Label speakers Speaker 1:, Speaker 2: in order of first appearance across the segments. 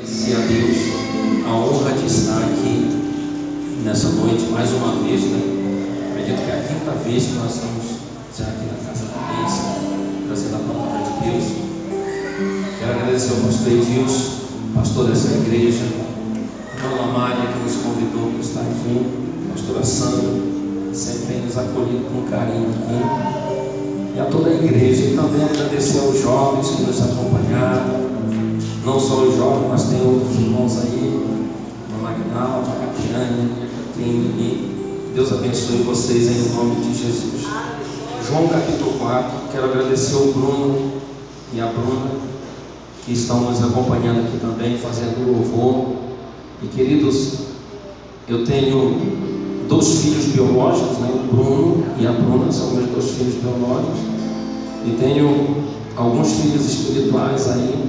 Speaker 1: agradecer a Deus a honra de estar aqui nessa noite mais uma vez, né? Acredito que é a quinta vez que nós estamos já aqui na casa da bênção, trazendo a palavra de Deus. Quero agradecer ao pastor Edilson, pastor dessa igreja, a dona Mária, que nos convidou para estar aqui, a pastora Sandra, sempre tem nos acolhido com carinho aqui, e a toda a igreja. E também agradecer aos jovens que nos acompanharam, não só os jovens, mas tem outros irmãos aí, a Magnalva, a Catriane, a Catrine, e Deus abençoe vocês em nome de Jesus. João capítulo 4, quero agradecer ao Bruno e a Bruna, que estão nos acompanhando aqui também, fazendo louvor. E queridos, eu tenho dois filhos biológicos, né? O Bruno e a Bruna são meus dois filhos biológicos, e tenho alguns filhos espirituais aí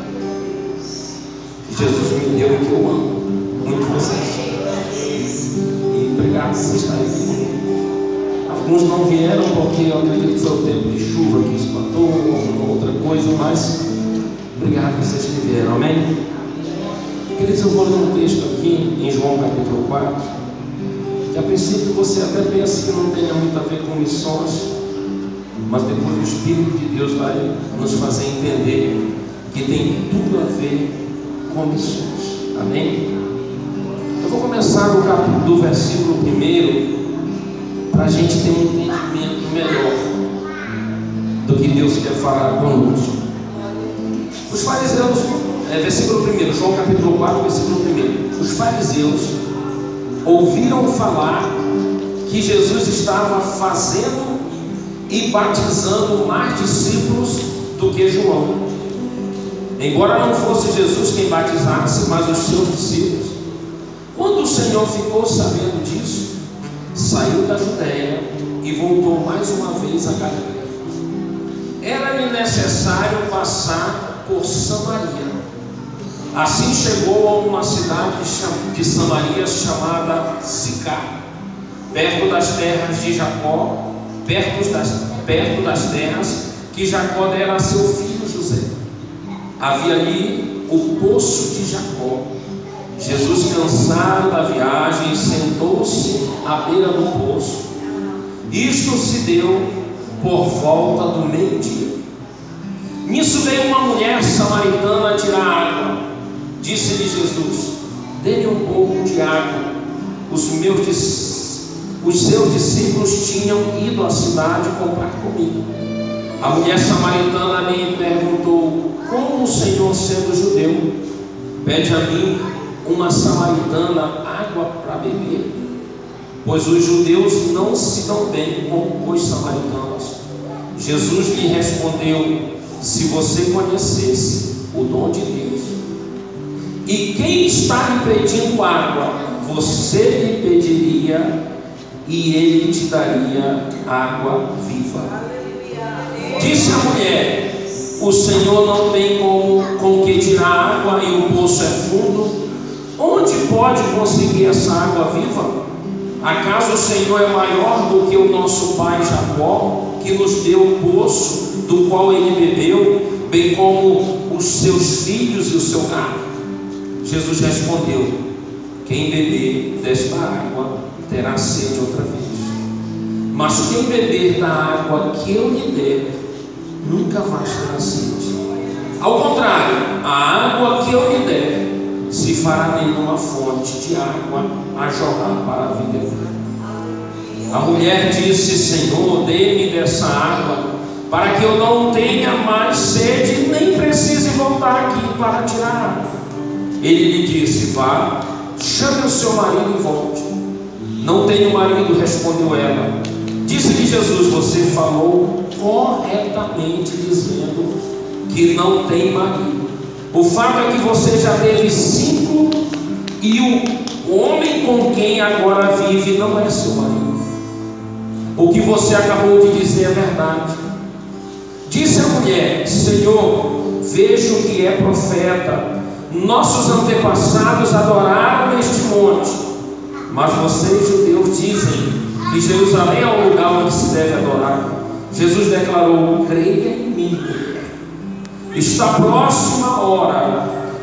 Speaker 1: que Jesus me deu e que eu amo muito vocês. E obrigado por vocês estarem aqui comigo. Alguns não vieram porque eu acredito que foi o tempo de chuva que espantou, ou alguma outra coisa, mas obrigado por vocês que vieram, amém? Queridos, eu vou ler um texto aqui em João capítulo 4, que a princípio você até pensa que não tenha muito a ver com missões, mas depois o Espírito de Deus vai nos fazer entender que tem tudo a ver com missões, amém? Eu vou começar do versículo 1, para a gente ter um entendimento melhor do que Deus quer falar conosco. Os fariseus, versículo 1, João capítulo 4, versículo 1. Os fariseus ouviram falar que Jesus estava fazendo e batizando mais discípulos do que João, embora não fosse Jesus quem batizasse, mas os seus discípulos. Quando o Senhor ficou sabendo disso, saiu da Judéia e voltou mais uma vez a Galiléia. Era-lhe necessário passar por Samaria. Assim chegou a uma cidade de Samaria chamada Sicar, perto das terras de Jacó, perto das terras que Jacó dera a seu filho José. Havia ali o poço de Jacó. Jesus, cansado da viagem, sentou-se à beira do poço. Isto se deu por volta do meio-dia. Nisso veio uma mulher samaritana tirar água. Disse-lhe Jesus: dê-me um pouco de água. Os seus discípulos tinham ido à cidade comprar comida. A mulher samaritana lhe perguntou: como o Senhor, sendo judeu, pede a mim, uma samaritana, água para beber? Pois os judeus não se dão bem com os samaritanos. Jesus lhe respondeu: se você conhecesse o dom de Deus, e quem está lhe pedindo água, você lhe pediria, e ele te daria água viva. Disse a mulher: o Senhor não tem com que tirar água, e o poço é fundo. Onde pode conseguir essa água viva? Acaso o Senhor é maior do que o nosso pai Jacó, que nos deu o poço do qual ele bebeu, bem como os seus filhos e o seu gado? Jesus respondeu: quem beber desta água terá sede outra vez, mas quem beber da água que eu lhe der nunca mais terá sede. Ao contrário, a água que eu lhe der se fará nele uma fonte de água a jorrar para a vida eterna. A mulher disse: Senhor, dê-me dessa água, para que eu não tenha mais sede, nem precise voltar aqui para tirar água. Ele lhe disse: vá, chame o seu marido e volte. Não tenho marido, respondeu ela. Disse-lhe Jesus: você falou corretamente, dizendo que não tem marido. O fato é que você já teve 5, e o homem com quem agora vive não é seu marido. O que você acabou de dizer é verdade. Disse a mulher: Senhor, vejo que é profeta. Nossos antepassados adoraram neste monte, mas vocês, judeus, dizem que Jerusalém é o lugar onde se deve adorar. Jesus declarou: creia em mim, está próxima a hora,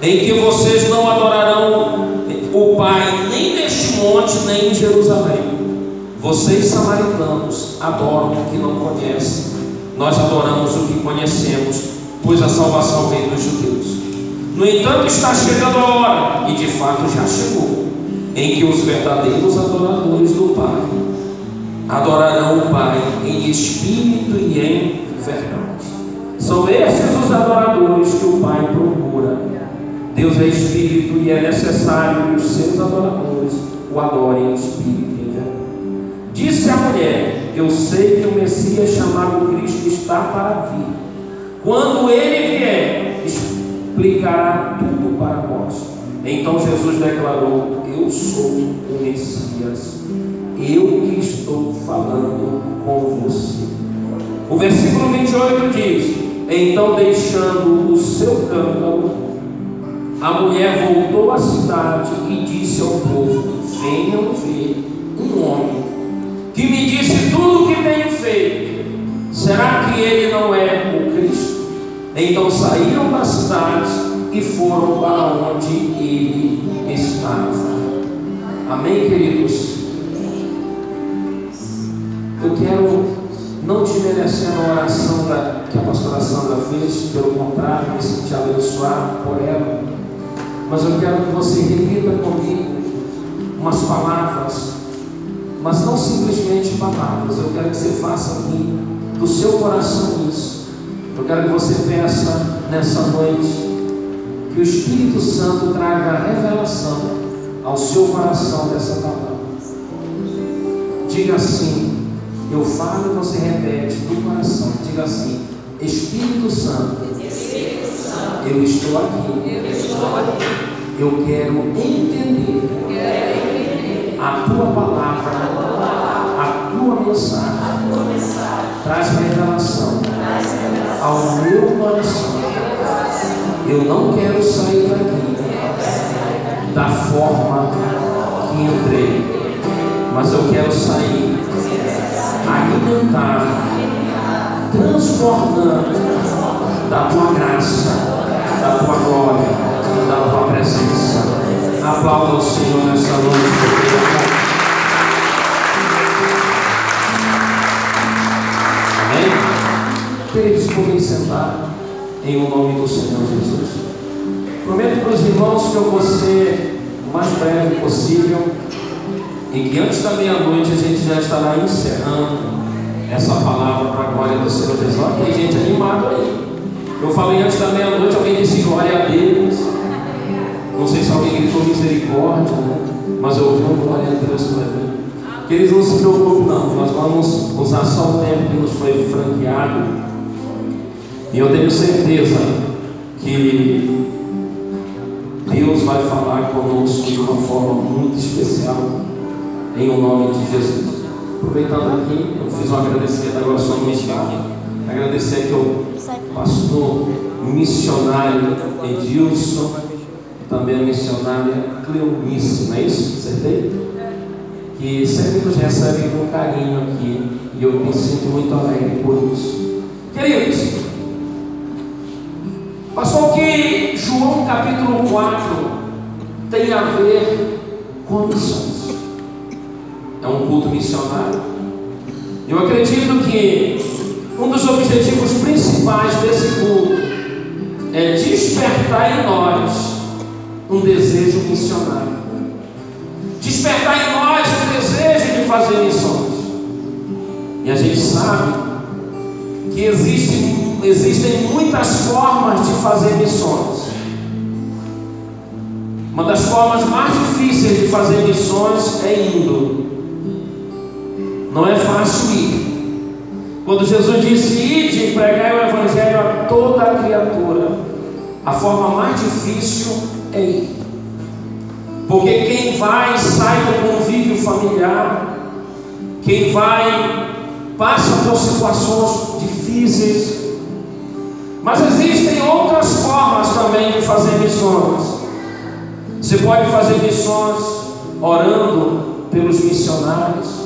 Speaker 1: em que vocês não adorarão o Pai nem neste monte, nem em Jerusalém. Vocês, samaritanos, adoram o que não conhecem. Nós adoramos o que conhecemos, pois a salvação vem dos judeus. No entanto, está chegando a hora, e de fato já chegou, em que os verdadeiros adoradores do Pai adorarão o Pai em espírito e em verdade. São esses os adoradores que o Pai procura. Deus é espírito e é necessário que os seus adoradores o adorem em espírito e em verdade. Disse a mulher: eu sei que o Messias chamado Cristo está para vir. Quando ele vier, explicará tudo para nós. Então Jesus declarou: eu sou o Messias, eu que estou falando com você. O versículo 28 diz: então, deixando o seu cântaro, a mulher voltou à cidade e disse ao povo: venham ver um homem que me disse tudo o que tenho feito. Será que ele não é o Cristo? Então saíram da cidade e foram para onde ele estava. Amém, queridos? Eu quero não desmerecer a oração que a pastora Sandra fez, pelo contrário, me sentir abençoado por ela. Mas eu quero que você repita comigo umas palavras, mas não simplesmente palavras. Eu quero que você faça vir do seu coração isso. Eu quero que você peça nessa noite que o Espírito Santo traga a revelação ao seu coração dessa palavra. Diga assim, eu falo e você repete do coração. Diga assim: Espírito Santo, eu estou aqui. Eu quero entender a tua palavra, a tua mensagem. Traz revelação ao meu coração. Eu não quero sair daqui da forma que entrei, mas eu quero sair alimentado, transbordando da tua graça, da tua glória, da tua presença. Aplauda o Senhor nessa noite. Amém? Queridos, podem sentar em o nome do Senhor Jesus. Prometo para os irmãos que eu vou ser o mais breve possível e que antes da meia-noite a gente já estará encerrando essa palavra para a glória do Senhor Jesus. Olha, tem gente animada aí. Eu falei antes da meia-noite, alguém disse glória a Deus. Não sei se alguém gritou misericórdia, né? Mas eu ouvi uma glória a Deus para mim. Que eles não se preocupem não, nós vamos usar só o tempo que nos foi franqueado. E eu tenho certeza que Deus vai falar conosco de uma forma muito especial, em o nome de Jesus. Aproveitando aqui, eu fiz um agradecimento agora só inicial. Agradecer aqui ao pastor missionário Edilson, também a missionária Cleonice, não é isso? Acertei? Que sempre nos recebe com carinho aqui, e eu me sinto muito alegre por isso. Queridos, pastor, o que João capítulo 4 tem a ver com missões? É um culto missionário. Eu acredito que um dos objetivos principais desse culto é despertar em nós um desejo missionário, despertar em nós o desejo de fazer missões. E a gente sabe que existem muitas formas de fazer missões. Uma das formas mais difíceis de fazer missões é indo. Não é fácil ir. Quando Jesus disse: ide e pregai o Evangelho a toda a criatura, a forma mais difícil é ir. Porque quem vai sai do convívio familiar, quem vai passa por situações difíceis. Mas existem outras formas também de fazer missões. Você pode fazer missões orando pelos missionários.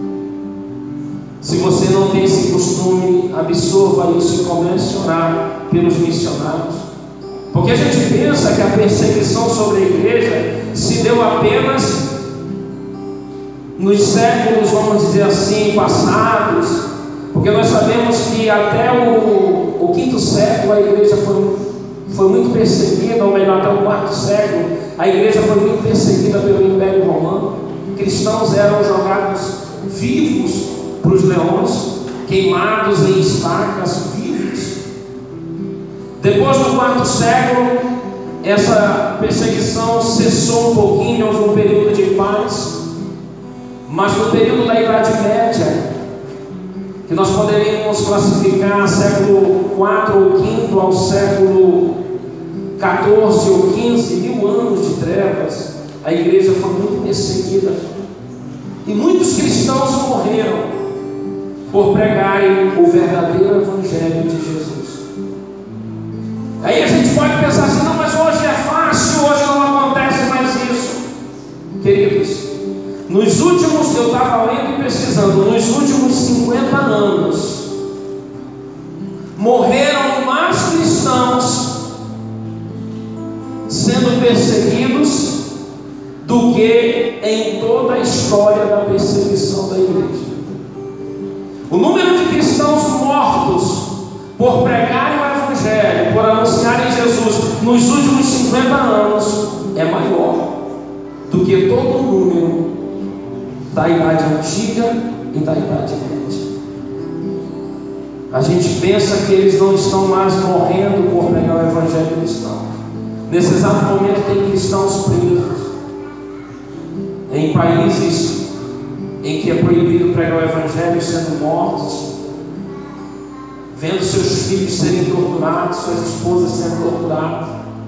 Speaker 1: Se você não tem esse costume, absorva isso e comece a orar pelos missionários. Porque a gente pensa que a perseguição sobre a igreja se deu apenas nos séculos, vamos dizer assim, passados, porque nós sabemos que até o quinto século a igreja foi muito perseguida, ou melhor, até o quarto século, a igreja foi muito perseguida pelo Império Romano. Cristãos eram jogados vivos para os leões, queimados em estacas vivos. Depois do quarto século, essa perseguição cessou um pouquinho, houve um período de paz. Mas no período da Idade Média, que nós poderíamos classificar século IV ou V ao século XIV ou XV, 1000 anos de trevas, a igreja foi muito perseguida. E muitos cristãos morreram por pregarem o verdadeiro Evangelho de Jesus. Aí a gente pode pensar assim, não, mas hoje é fácil, hoje não acontece mais isso. Queridos, nos últimos, eu estava lendo e pesquisando, nos últimos 50 anos, morreram mais cristãos sendo perseguidos do que em toda a história da perseguição da igreja. O número de cristãos mortos por pregarem o Evangelho, por anunciarem Jesus nos últimos 50 anos é maior do que todo o número da Idade Antiga e da Idade Média. A gente pensa que eles não estão mais morrendo por pregar o Evangelho cristão. Nesse exato momento tem cristãos presos em países em que é proibido pregar o Evangelho, sendo mortos, vendo seus filhos serem torturados, suas esposas sendo torturadas.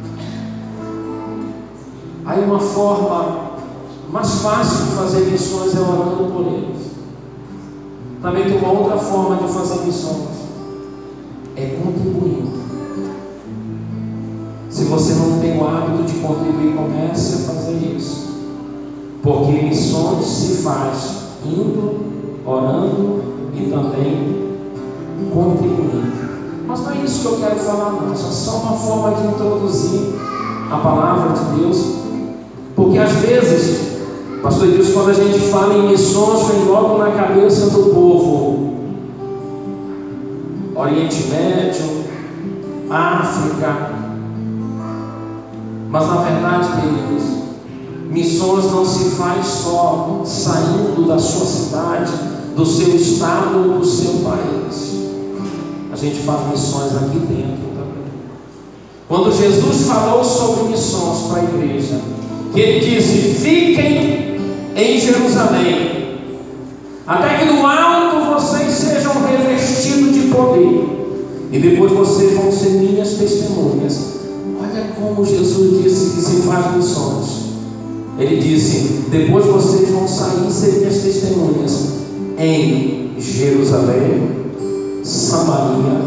Speaker 1: Aí uma forma mais fácil de fazer missões é orando por eles. Também tem uma outra forma de fazer missões, é contribuindo. Se você não tem o hábito de contribuir, comece a fazer isso, porque missões se faz indo, orando e também contribuindo. Mas não é isso que eu quero falar, não. Isso é só uma forma de introduzir a palavra de Deus, porque às vezes, pastor Deus, quando a gente fala em missões, vem logo na cabeça do povo Oriente Médio, África. Mas na verdade, queridos, missões não se faz só saindo da sua cidade, do seu estado ou do seu país. A gente faz missões aqui dentro também. Quando Jesus falou sobre missões para a igreja, que ele disse: fiquem em Jerusalém, até que do alto vocês sejam revestidos de poder, e depois vocês vão ser minhas testemunhas. Olha como Jesus disse que se faz missões. Ele disse: depois vocês vão sair e ser minhas testemunhas em Jerusalém, Samaria,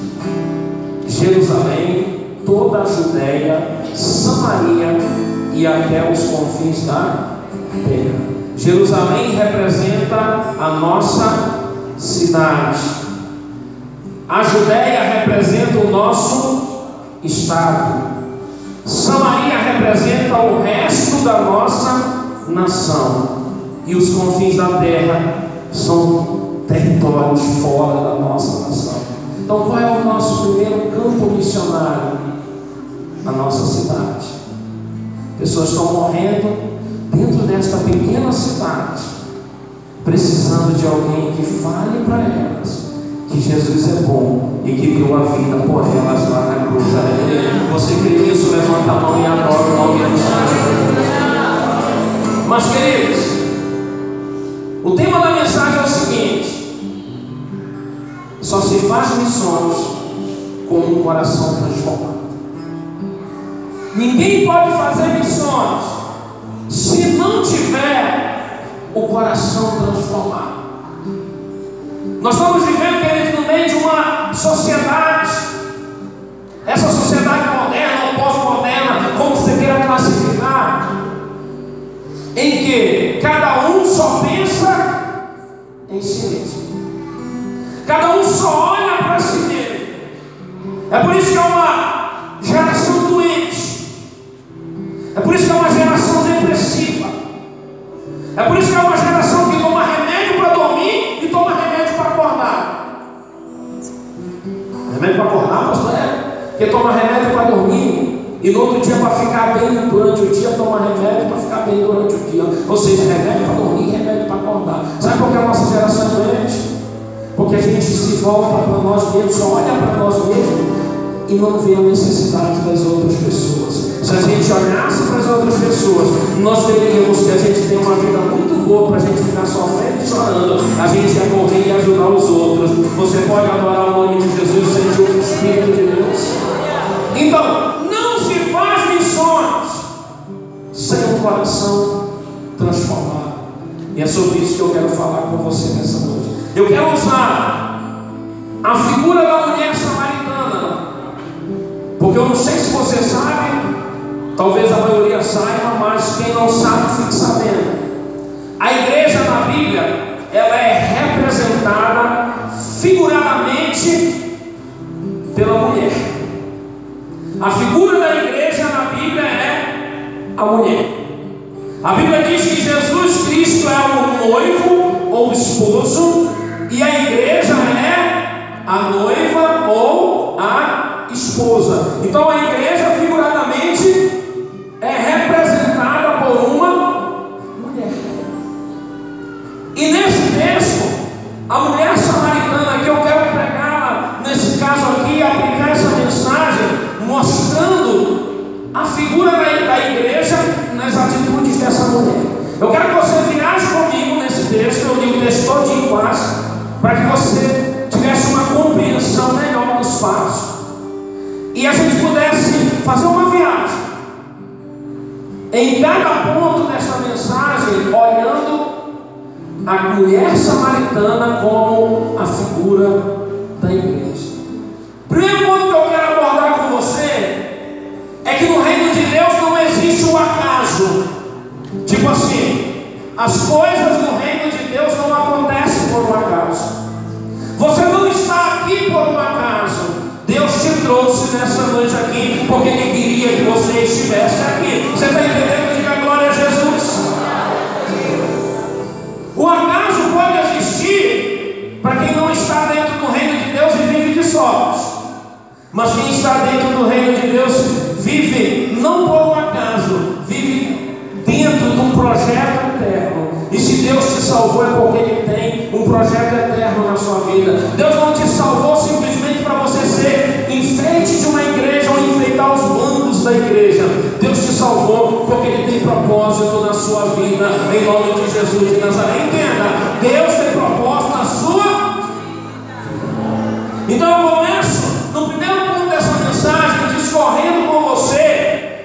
Speaker 1: Jerusalém, toda a Judeia, Samaria e até os confins da terra. Jerusalém representa a nossa cidade. A Judeia representa o nosso estado. Samaria representa o resto da nossa nação. E os confins da terra são territórios fora da nossa nação. Então, qual é o nosso primeiro campo missionário? A nossa cidade. Pessoas estão morrendo dentro desta pequena cidade, precisando de alguém que fale para elas que Jesus é bom e que deu a vida por elas lá na cruz. Você crê nisso? Levanta a mão e adora o nome do Senhor. Mas, queridos, o tema da mensagem é o seguinte: só se faz missões com um coração transformado. Ninguém pode fazer missões se não tiver o coração transformado. Nós estamos vivendo, queridos, no meio de uma sociedade, essa sociedade moderna ou pós-moderna, como você queira classificar, em que cada um só pensa em si mesmo, cada um só olha para si mesmo. É por isso que é uma geração É por isso que é uma geração que toma remédio para dormir e toma remédio para acordar. Remédio para acordar, pastor? Porque toma remédio para dormir e no outro dia para ficar bem durante o dia, toma remédio para ficar bem durante o dia. Ou seja, remédio para dormir e remédio para acordar. Sabe por que a nossa geração é doente? Porque a gente se volta para nós mesmos, só olha para nós mesmos e não vê a necessidade das outras pessoas. Se a gente olhasse para as outras pessoas, nós veríamos que a gente tem uma vida muito boa para a gente ficar sofrendo e chorando. A gente ia correr e ajudar os outros. Você pode adorar o nome de Jesus sem o Espírito de Deus. Então, não se faz missões sem um coração transformado. E é sobre isso que eu quero falar com você nessa noite. Eu quero usar a figura da mulher samaritana, porque eu não sei se você sabe, talvez a maioria saiba, mas quem não sabe fique sabendo. A igreja na Bíblia, ela é representada figuradamente pela mulher. A figura da igreja na Bíblia é a mulher. A Bíblia diz que Jesus Cristo é o noivo ou o esposo, e a igreja é a noiva ou a esposa. Então a igreja figuradamente é representada por uma mulher. E nesse texto, a mulher samaritana, que eu quero pegar nesse caso aqui, aplicar essa mensagem, mostrando a figura da igreja nas atitudes dessa mulher. Eu quero que você viaje comigo nesse texto, eu li o texto todinho quase, para que você tivesse uma compreensão melhor dos fatos e a gente pudesse fazer uma viagem em cada ponto dessa mensagem, olhando a mulher samaritana como a figura da igreja. Primeiro ponto que eu quero abordar com você é que no reino de Deus não existe o acaso. Tipo assim, as coisas no reino de Deus não acontecem por um acaso. Você não está aqui por um acaso. Deus te trouxe nessa noite aqui porque Ele queria que você estivesse aqui. Você está entendendo? Diga glória a Jesus. O acaso pode existir para quem não está dentro do reino de Deus e vive de sorte. Mas quem está dentro do reino de Deus vive não por um acaso, vive dentro de um projeto eterno. E se Deus te salvou é porque Ele tem um projeto eterno na sua vida. Deus não te salvou simplesmente para você ser enfeite de uma igreja ou enfeitar os bancos da igreja. Deus te salvou porque Ele tem propósito na sua vida, em nome de Jesus de Nazaré. Entenda, Deus tem propósito na sua vida. Então eu começo no primeiro ponto dessa mensagem, discorrendo com você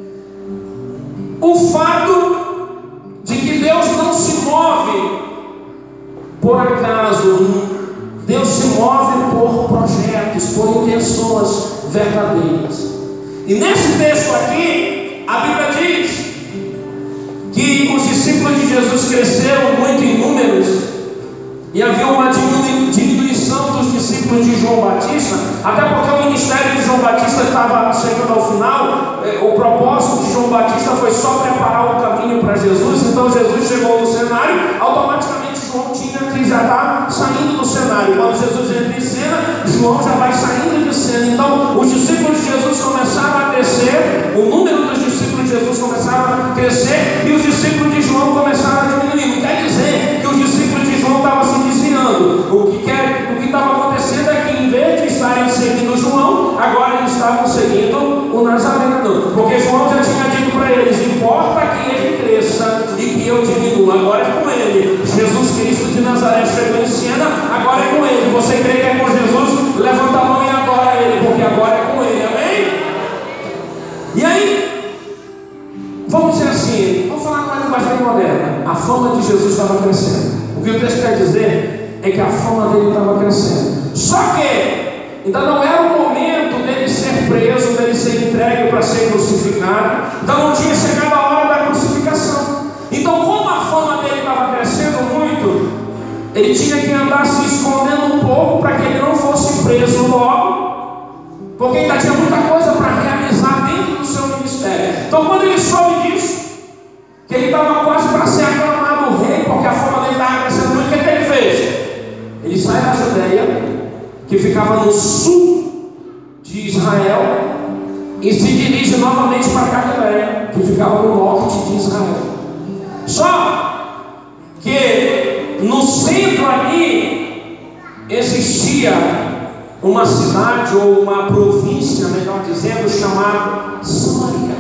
Speaker 1: o fato de que Deus não se move por acaso. Deus se move por projetos, por intenções verdadeiras. E nesse texto aqui, a Bíblia diz que os discípulos de Jesus cresceram muito em números e havia uma diminuição dos discípulos de João Batista, até porque o ministério de João Batista estava chegando ao final. O propósito de João Batista foi só preparar o caminho para Jesus. Então Jesus chegou no cenário, automaticamente João tinha que já estar saindo do cenário. Quando Jesus entra em cena, João já vai saindo de cena. Então os discípulos de Jesus começaram a crescer, o número dos discípulos de Jesus começaram a crescer e os discípulos de João começaram a diminuir. Não quer dizer que os discípulos de João estavam se desviando. O que estava acontecendo é que em vez de estarem seguindo João, agora eles estavam seguindo o Nazareno, porque João já tinha dito para eles: importa que ele cresça e que eu diminua. Agora é com ele. Jesus Cristo de Nazaré chegou em cena, agora é com ele. Você crê que é com Jesus? Levanta a mão e adora ele, porque agora é com ele. Amém? E aí, vamos dizer assim, vamos falar com a linguagem moderna. A fama de Jesus estava crescendo. O que o texto quer dizer é que a fama dele estava crescendo. Só que ainda não era o momento dele ser preso, dele ser entregue para ser crucificado. Então não tinha chegado a hora da crucificação. Então, como a fama dele estava crescendo muito, ele tinha que andar se escondendo um pouco para que ele não fosse preso logo, porque ainda tinha muita coisa para realizar dentro do seu ministério. Então, quando ele soube disso, que ele estava quase para ser aclamado porque a fama dele estava crescendo muito. O que ele fez? Ele sai da Judeia, que ficava no sul de Israel, e se dirige novamente para Galileia, que ficava no norte de Israel. Só que no centro ali existia uma cidade ou uma província, melhor dizendo, chamada Samaria.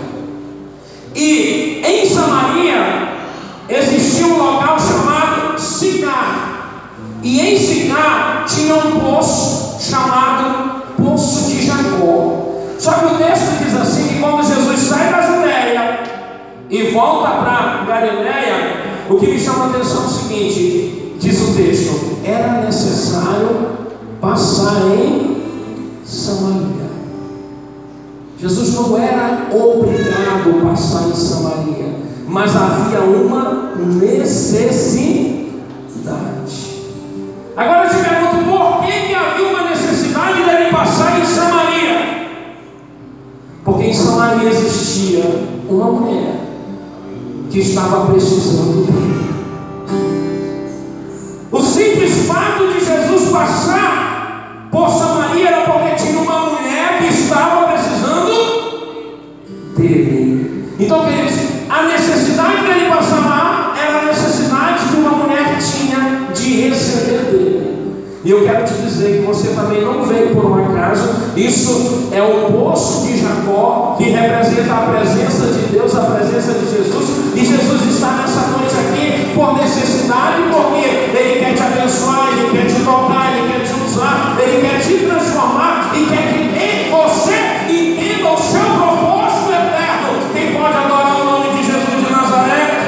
Speaker 1: E em Samaria existia um local chamado Sicar. E em Sicar tinha um poço chamado Poço de Jacó. Só que o texto diz assim, que quando Jesus sai da Judeia e volta para Galileia, o que me chama a atenção é o seguinte, diz o texto: era necessário passar em Samaria. Jesus não era obrigado a passar em Samaria, mas havia uma necessidade. Agora eu te pergunto, por que havia uma necessidade dele passar em Samaria? Porque em Samaria existia uma mulher que estava precisando dele. O simples fato de Jesus passar por Samaria era porque tinha uma mulher que estava precisando dele. Então, queridos, a necessidade dele passar lá era a necessidade que uma mulher tinha de receber dele. E eu quero te dizer que você também não veio por um acaso. Isso é o poço de Jacó, que representa a presença de Deus, a presença de Jesus. E Jesus está nessa noite aqui por necessidade, porque Ele quer te abençoar, Ele quer te tocar, Ele quer te usar, Ele quer te transformar e quer que você entenda o seu propósito eterno. Quem pode adorar o nome de Jesus de Nazaré?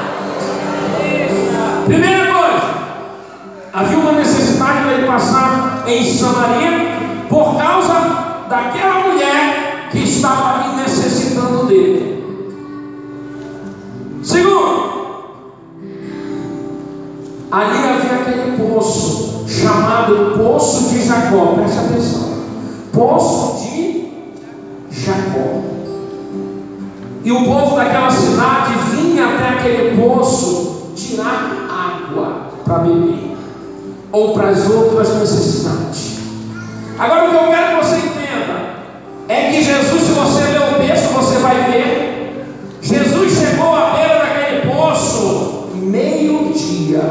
Speaker 1: Primeira coisa, havia uma necessidade dele passar em Samaria por causa daquela mulher que estava ali necessitando dele. Segundo, ali havia aquele poço chamado Poço de Jacó. Preste atenção, Poço de Jacó. E o povo daquela cidade vinha até aquele poço tirar água para beber, ou para as outras necessidades. Agora o que eu quero que você entenda é que Jesus, se você ler o texto, você vai ver, Jesus chegou à beira daquele poço meio-dia,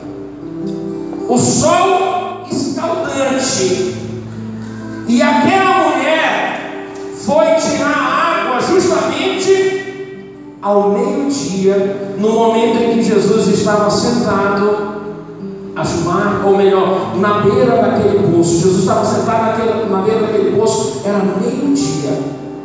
Speaker 1: o sol escaldante, e aquela mulher foi tirar água justamente ao meio-dia, no momento em que Jesus estava sentado ou melhor, na beira daquele poço. Jesus estava sentado na beira daquele poço, era meio-dia.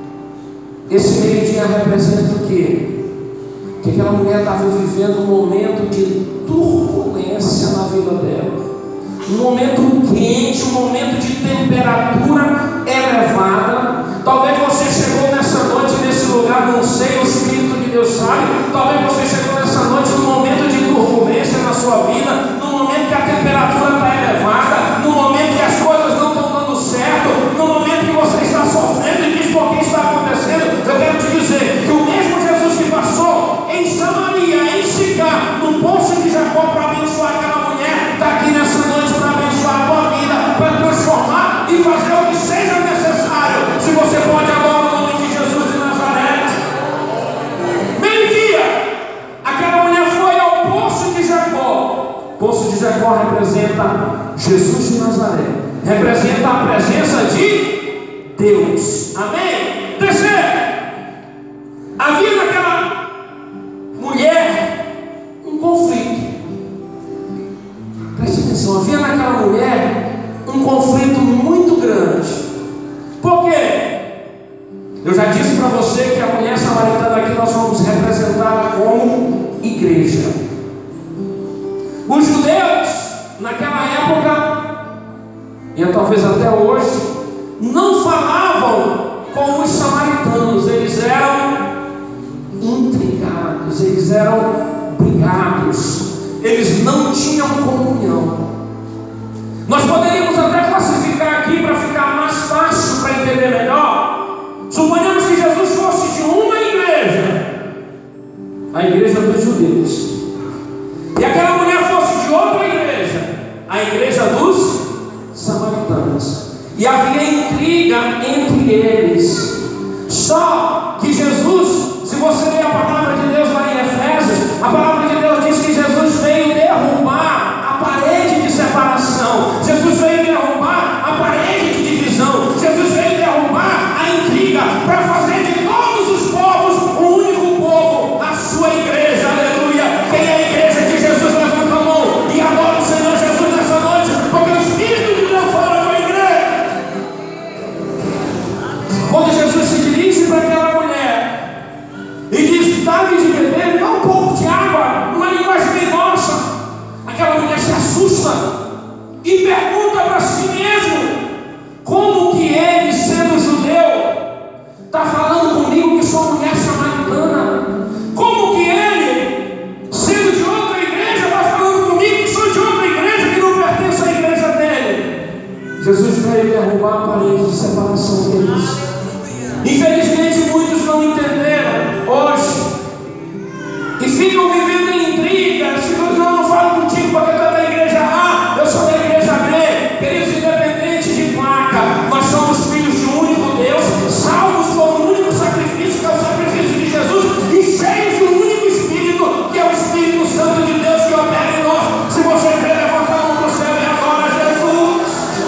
Speaker 1: Esse meio-dia representa o quê? Que aquela mulher estava vivendo um momento de turbulência na vida dela, um momento quente, um momento de temperatura elevada. Talvez você chegou nessa noite, nesse lugar, não sei, o Espírito de Deus sabe. Talvez você chegou nessa noite num momento de turbulência na sua vida, num momento que a temperatura está elevada, num momento que as coisas não estão dando certo, num momento que você está sofrendo e diz por que está acontecendo. Eu quero te dizer que o mesmo Jesus que passou em Samaria, em Sicar, no poço de Jacó para abençoar aquela mulher, está aqui nessa noite para abençoar a tua vida, para transformar e fazer o que seja necessário. Se você pode adorar o nome de Jesus de Nazaré. Meio-dia, aquela mulher foi ao poço de Jacó. Poço de Jacó representa Jesus de Nazaré, representa a presença de Deus. Amém? Terceiro, havia naquela mulher um conflito. Preste atenção, havia naquela mulher um conflito muito grande. Por quê? Eu já disse para você que a mulher samaritana aqui nós vamos representar como igreja. Os judeus naquela época, e talvez até hoje, não falavam com os samaritanos. Eles eram intrigados, eles eram brigados, eles não tinham comunhão. Nós poderíamos até classificar aqui para ficar mais fácil para entender melhor. Suponhamos que Jesus fosse de uma igreja, a igreja dos judeus, e aquela igreja dos samaritanos. E havia intriga entre eles. Só que Jesus, se você ler a palavra de Deus lá em Efésios, a palavra de Deus diz que Jesus veio derrubar a parede de separação. Jesus veio derrubar a parede de divisão. Jesus veio derrubar a intriga para fazer de todos os povos um único povo, a sua igreja. Aleluia! Quem é a igreja de Jesus? Levanta a mão e adora o Senhor Jesus nessa noite, porque o Espírito de Deus fala com a igreja. Quando Jesus se dirige para aquela mulher e diz: dá-me de beber, dá um pouco de água, uma linguagem bem nossa, aquela mulher se assusta e pergunta para si mesmo: como que ele, sendo judeu, está falando comigo que sou mulher samaritana? Como que ele, sendo de outra igreja, está falando comigo que sou de outra igreja, que não pertence à igreja dele? Jesus veio derrubar a parede de separação deles. Infelizmente muitos não entenderam hoje e ficam vivendo em intriga. Se eu não falo contigo porque tu é da igreja A, eu sou da igreja B. Queridos, independente de placa, nós somos filhos de um único Deus, salvos por um único sacrifício, que é o sacrifício de Jesus, e cheios de um único Espírito, que é o Espírito Santo de Deus que opera em nós. Se você quer levantar a mão para o céu e adora Jesus.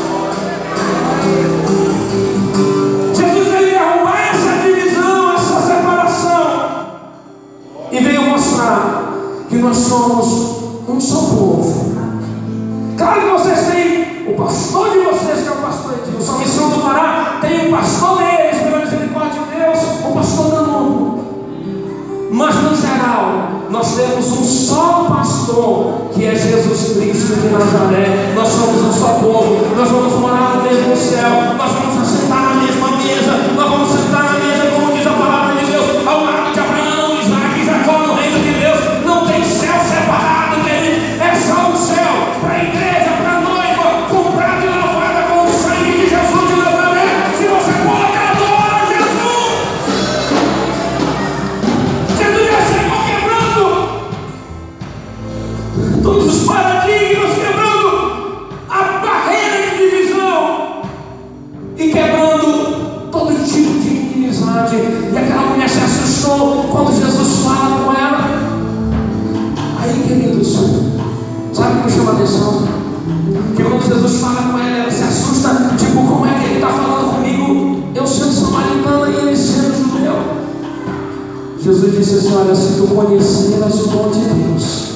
Speaker 1: Jesus veio derrubar essa divisão, essa separação, e veio mostrar que nós somos um só povo. Claro que vocês têm o pastor de vocês, que é o pastor Edilson, a Missão do Pará tem o pastor deles, pela misericórdia de Deus, o pastor Danilo. Mas no geral, nós temos um só pastor, que é Jesus Cristo de Nazaré. Nós somos um só povo, nós vamos morar no mesmo céu, nós vamos sentar na mesma mesa, nós vamos sentar na mesa, como diz a palavra de Deus, ao lado de Abraão, Isaac e Jacó, no reino de Deus. Não tem céu separado, querido, é só um céu para a igreja, para a noiva, comprada e lavada com o sangue de Jesus de Nazaré. Se você pode, adora Jesus. Jesus já chegou quebrando todos os paradigmas, quebrando a barreira de divisão e quebrando todo tipo de inimizade. E aquela mulher se assustou quando Jesus fala com ela. Aí, queridos, sabe o que me chama a atenção? Que quando Jesus fala com ela, ela se assusta, tipo, como é que ele está falando comigo? Eu sendo samaritana e ele sendo judeu. Jesus disse assim: olha, se tu conheceras o dom de Deus,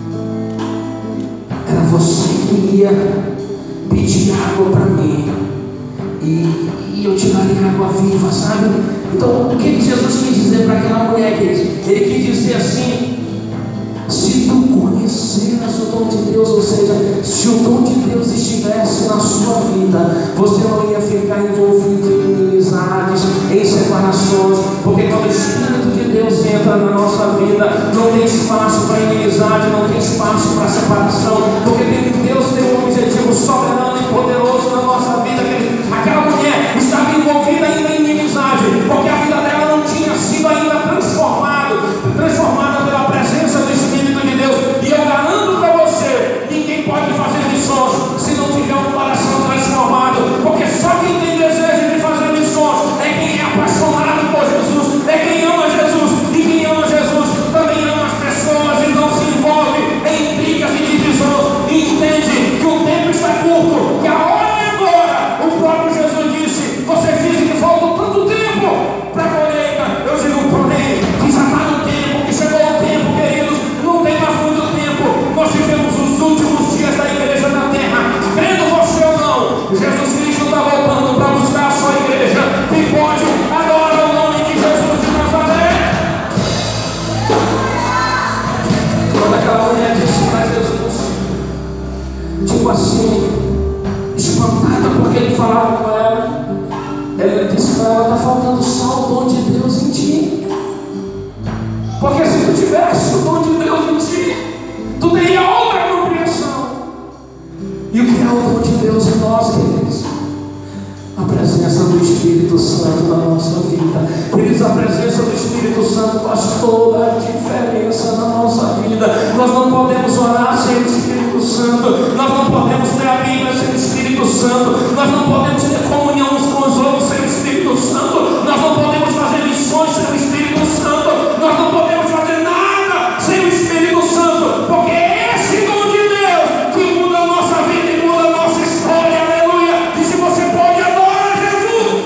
Speaker 1: era você que ia pedir água para mim e eu te daria água viva, sabe? Então, o que Jesus quis dizer para aquela mulher? Ele quis dizer assim: se tu conheceras o dom de Deus, ou seja, se o dom de Deus estivesse na sua vida, você não ia ficar envolvido em inimizades, em separações, porque quando o Espírito de Deus entra na nossa vida, não tem espaço para inimizade, não tem espaço para separação, porque Deus tem um objetivo soberano e poderoso na nossa vida. Aquela mulher estava envolvida ainda em inimizade, porque a vida dela não tinha sido ainda transformada pela presença do Espírito de Deus. E eu garanto para você, ninguém pode fazer missões se não tiver um coração transformado, porque só quem tem desejo de fazer missões é quem é apaixonado por Jesus, é quem ama Jesus, e quem ama Jesus também ama as pessoas e não se envolve em intrigas e divisão, e entende que o tempo está curto, que a hora é agora. O próprio Jesus disse: vocês dizem que falta tanto tempo para a colheita. Eu digo, porém, que já está no tempo, que chegou o tempo, queridos, não tem mais muito tempo. Nós vivemos os últimos dias da igreja na terra, crendo você ou não. Jesus Cristo está voltando para buscar a sua igreja, e pode adorar o nome de Jesus de Nazaré. Quando aquela mulher disse para Jesus, tipo assim, espantada porque ele falava com ela, ele disse para ela: está faltando só o dom de Deus em ti. Porque se tu tivesse o dom de Deus em ti, tu teria outra compreensão. E o que é o dom de Deus em nós, queridos? A presença do Espírito Santo na nossa vida. Queridos, a presença do Espírito Santo faz toda a diferença na nossa vida. Nós não podemos orar sem o Espírito Santo. Nós não podemos ler a Bíblia sem o Espírito Santo. Nós não podemos ter comunhão uns com os outros sem o Espírito Santo. Nós não podemos fazer missões sem o Espírito Santo. Nós não podemos fazer nada sem o Espírito Santo, porque é esse dom de Deus que muda a nossa vida e muda a nossa história. Aleluia! E se você pode, adora Jesus.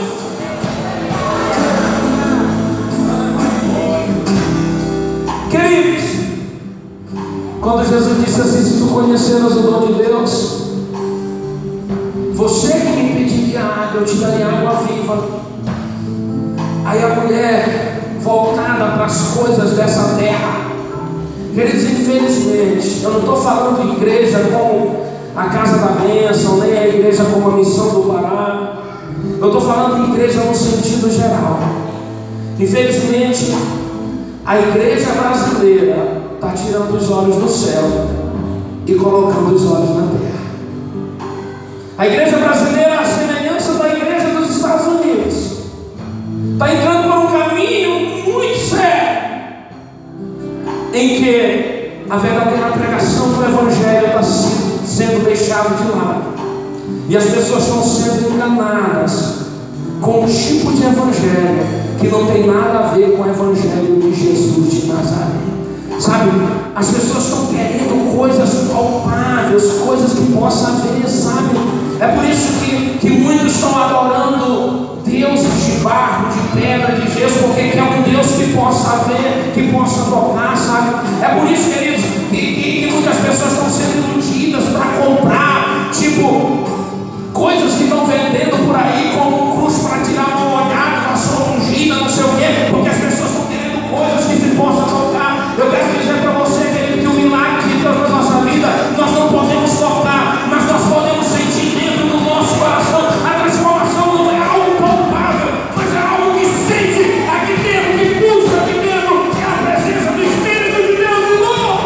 Speaker 1: Queridos, quando Jesus disse assim: se tu conheceras o dom de Deus, você que me pediria água, eu te daria água viva. Aí a mulher, voltada para as coisas dessa terra, queridos, infelizmente, eu não estou falando de igreja como a Casa da Bênção, nem a igreja como a Missão do Pará. Eu estou falando de igreja no sentido geral. Infelizmente, a igreja brasileira está tirando os olhos do céu e colocando os olhos na terra. A igreja brasileira, a semelhança da igreja dos Estados Unidos, está entrando por um caminho muito sério, em que a verdadeira pregação do Evangelho está sendo deixada de lado, e as pessoas estão sendo enganadas com um tipo de evangelho que não tem nada a ver com o Evangelho de Jesus de Nazaré. Sabe, as pessoas estão querendo coisas palpáveis, coisas que possam ver, sabe? É por isso que muitos estão adorando deuses de barro, de pedra, de gesso, porque quer um Deus que possa ver, que possa tocar, sabe? É por isso, queridos, que muitas pessoas estão sendo iludidas para comprar, tipo, coisas que estão vendendo por aí, como um cruz para tirar uma olhada, vassoura ungida, não sei o quê, porque as pessoas estão querendo coisas que se possam tocar. Eu quero dizer para você, querido, que o milagre de Deus na nossa vida, nós não podemos tocar, mas nós podemos sentir dentro do nosso coração. A transformação não é algo palpável, mas é algo que sente aqui dentro, que pulsa aqui dentro, é a presença do Espírito de Deus de novo.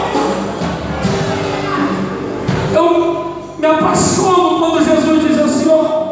Speaker 1: Eu me apaixono quando Jesus diz assim: ó,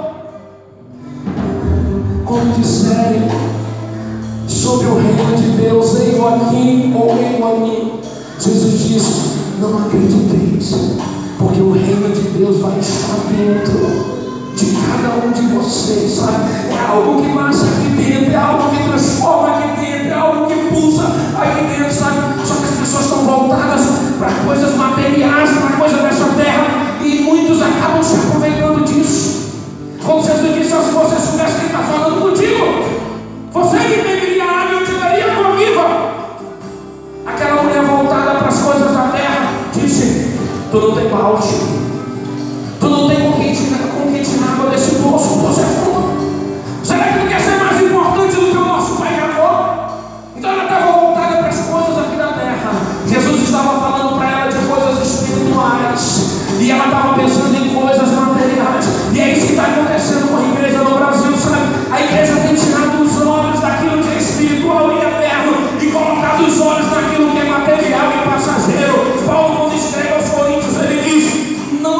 Speaker 1: quando disserem sobre o reino de Deus, ei-o aqui ou ei-o a mim, Jesus diz: não acrediteis, porque o reino de Deus vai estar dentro de cada um de vocês, sabe? É algo que nasce aqui dentro, é algo que transforma aqui dentro, é algo que pulsa aqui dentro, sabe? Só que as pessoas estão voltadas para coisas materiais, para coisas dessa terra, e muitos acabam se aproveitando disso. Como Jesus disse: se você soubesse quem está falando contigo, você que beberia água, eu te daria água viva. Aquela mulher voltada para as coisas da terra disse: tu não tem balde, tu não tem com quem tirar água desse poço, o poço é fundo. Será que tu quer ser mais importante do que o nosso pai Jacó? Então ela estava voltada para as coisas aqui da terra. Jesus estava falando para ela de coisas espirituais, e ela estava pensando em coisas materiais. E é isso que está acontecendo com a igreja no Brasil, sabe? A igreja tem tirado os olhos daquilo que é espiritual e eterno e colocado os olhos naquilo que é material e passageiro. Paulo, quando escreve aos Coríntios, ele diz: não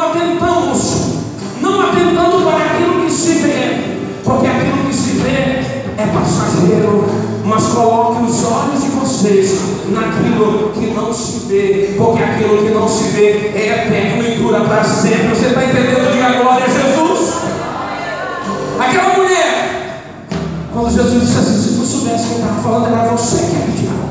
Speaker 1: atentando para aquilo que se vê, porque aquilo que se vê é passageiro, mas coloque os olhos de vocês naquilo que não se vê, porque aquilo que não se vê é eterno e dura para sempre. Você está entendendo? Diga glória a Jesus. Aquela mulher, quando Jesus disse assim: se tu soubesse quem estava falando, era você que era o diabo.